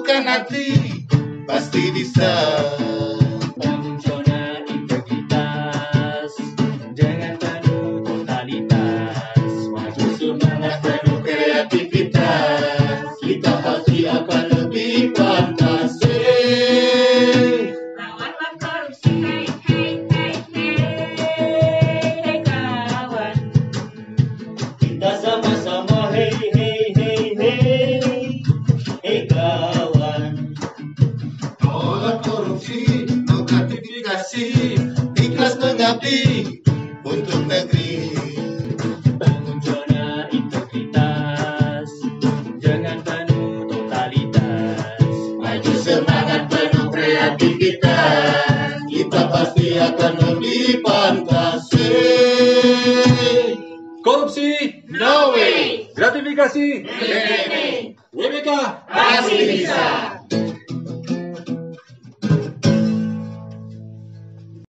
satukan hati, pasti bisa. Bangun zona integritas dengan penuh totalitas, maju semangat penuh kreativitas, kita pasti akan lebih pantas. Lawanlah korupsi, hei hei hei hei kawan. Kita sama-sama hei hei hei hei hei kawan. Tolak korupsi, no gratifikasi, ikhlas mengabdi untuk negeri. Bangun zona integritas dengan penuh totalitas, Maju semangat penuh kreativitas, kita pasti akan lebih pantas. Korupsi, No way, gratifikasi, BBPK WBK. pasti bisa.